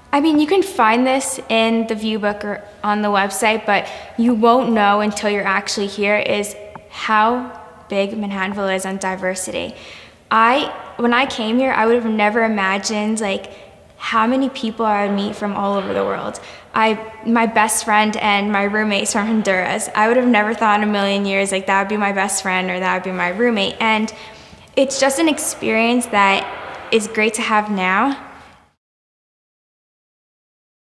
I mean, you can find this in the view book or on the website, but you won't know until you're actually here is how big Manhattanville is on diversity. When I came here, I would have never imagined like how many people I would meet from all over the world. My best friend and my roommate's from Honduras. I would have never thought in a million years like that would be my best friend or that would be my roommate. And it's just an experience that is great to have now,